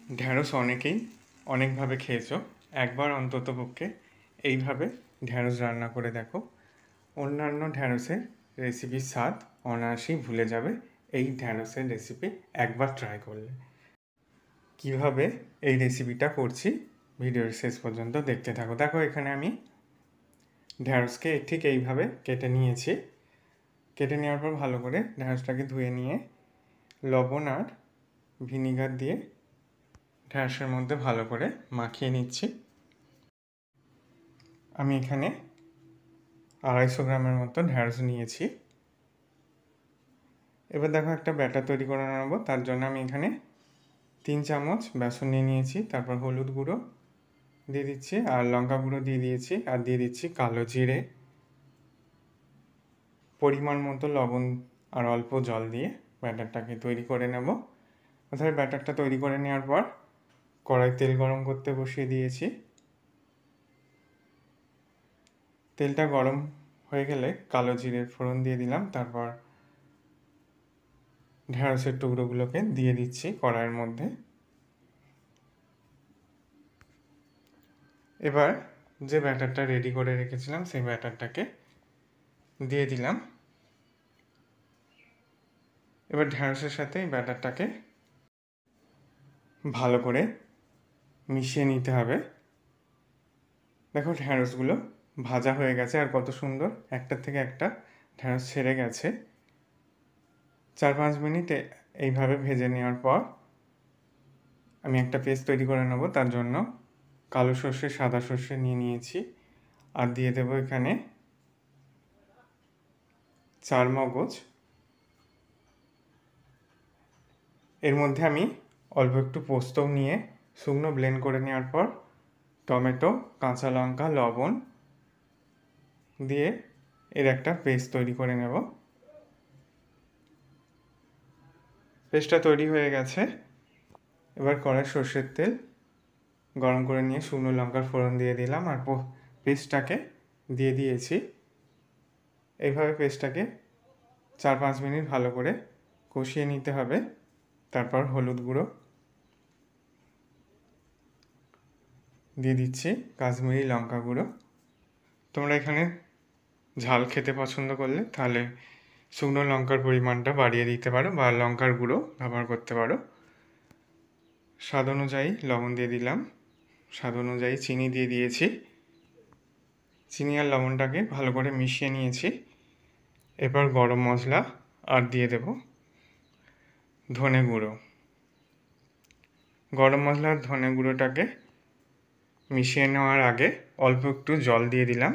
ঢ্যাঁড়স অনেকেই অনেকভাবে খেয়েছো, একবার অন্ততপক্ষে এইভাবে ঢ্যাঁড়স রান্না করে দেখো। অন্যান্য ঢ্যাঁড়সের রেসিপির স্বাদ অনায়াসেই ভুলে যাবে এই ঢ্যাঁড়সের রেসিপি একবার ট্রাই করলে। কিভাবে এই রেসিপিটা করছি ভিডিওর শেষ পর্যন্ত দেখতে থাকো। দেখো, এখানে আমি ঢ্যাঁড়সকে ঠিক এইভাবে কেটে নিয়েছি। কেটে নেওয়ার পর ভালো করে ঢ্যাঁড়সটাকে ধুয়ে নিয়ে লবণ আর ভিনিগার দিয়ে ঢ্যাঁড়সের মধ্যে ভালো করে মাখিয়ে নিচ্ছি। আমি এখানে 250 গ্রামের মতো ঢ্যাঁড়স নিয়েছি। এবার দেখো, একটা ব্যাটার তৈরি করে নেবো। তার জন্য আমি এখানে 3 চামচ বেসন নিয়ে নিয়েছি। তারপর হলুদ গুঁড়ো দিয়ে দিচ্ছি, আর লঙ্কা গুঁড়ো দিয়ে দিয়েছি, আর দিয়ে দিচ্ছি কালো জিরে, পরিমাণ মতো লবণ আর অল্প জল দিয়ে ব্যাটারটাকে তৈরি করে নেব। অর্থাৎ ব্যাটারটা তৈরি করে নেওয়ার পর কড়াই তেল গরম করতে বসিয়ে দিয়েছি। তেলটা গরম হয়ে গেলে কালো জিরের ফোড়ন দিয়ে দিলাম। তারপর ঢ্যাঁড়সের টুকরোগুলোকে দিয়ে দিচ্ছি কড়াইয়ের মধ্যে। এবার যে ব্যাটারটা রেডি করে রেখেছিলাম সেই ব্যাটারটাকে দিয়ে দিলাম। এবার ঢ্যাঁড়সের সাথে এই ব্যাটারটাকে ভালো করে মিশিয়ে নিতে হবে। দেখো, ঢ্যাঁড়সগুলো ভাজা হয়ে গেছে আর কত সুন্দর একটার থেকে একটা ঢ্যাঁড়স ছেড়ে গেছে। 4-5 মিনিট এইভাবে ভেজে নেওয়ার পর আমি একটা পেস্ট তৈরি করে নেব। তার জন্য কালো সর্ষে, সাদা সর্ষে নিয়ে নিয়েছি, আর দিয়ে দেবো এখানে 4 মগজ। এর মধ্যে আমি অল্প একটু পোস্তও নিয়ে শুকনো ব্লেন্ড করে নেওয়ার পর টমেটো, কাঁচা লঙ্কা, লবণ দিয়ে এর একটা পেস্ট তৈরি করে নেব। পেস্টটা তৈরি হয়ে গেছে। এবার কড়াই সর্ষের তেল গরম করে নিয়ে শুকনো লঙ্কার ফোড়ন দিয়ে দিলাম, আর পেস্টটাকে দিয়ে দিয়েছি। এইভাবে পেস্টটাকে 4-5 মিনিট ভালো করে কষিয়ে নিতে হবে। তারপর হলুদ গুঁড়ো দিয়ে দিচ্ছি, কাশ্মীরি লঙ্কা গুঁড়ো। তোমরা এখানে ঝাল খেতে পছন্দ করলে তাহলে শুকনো লঙ্কার পরিমাণটা বাড়িয়ে দিতে পারো বা লঙ্কার গুঁড়ো ব্যবহার করতে পারো। স্বাদ অনুযায়ী লবণ দিয়ে দিলাম, স্বাদ অনুযায়ী চিনি দিয়ে দিয়েছি। চিনি আর লবণটাকে ভালো করে মিশিয়ে নিয়েছি। এবার গরম মশলা আর দিয়ে দেব ধনে গুঁড়ো। গরম মশলা আর ধনে গুঁড়োটাকে মিশিয়ে নেওয়ার আগে অল্প একটু জল দিয়ে দিলাম।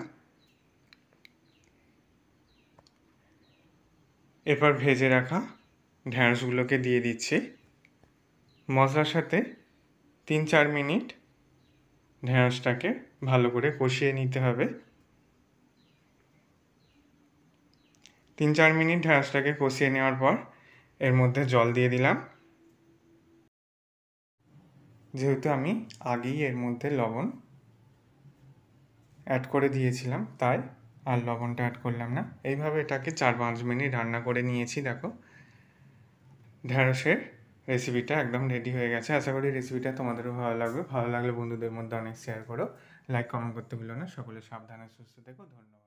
এরপর ভেজে রাখা ঢ্যাঁড়সগুলোকে দিয়ে দিচ্ছি। মশলার সাথে 3-4 মিনিট ঢ্যাঁড়সটাকে ভালো করে কষিয়ে নিতে হবে। 3-4 মিনিট ঢ্যাঁড়সটাকে কষিয়ে নেওয়ার পর এর মধ্যে জল দিয়ে দিলাম। যেহেতু আমি আগেই এর মধ্যে লবণ অ্যাড করে দিয়েছিলাম, তাই আর লবণটা অ্যাড করলাম না। এইভাবে এটাকে 4-5 মিনিট রান্না করে নিয়েছি। দেখো, ঢ্যাঁড়সের রেসিপিটা একদম রেডি হয়ে গেছে। আশা করি রেসিপিটা তোমাদেরও ভালো লাগবে। ভালো লাগলে বন্ধুদের মধ্যে অনেক শেয়ার করো, লাইক কমেন্ট করতে ভুলো না। সকলে সাবধানে সুস্থ থেকো। ধন্যবাদ।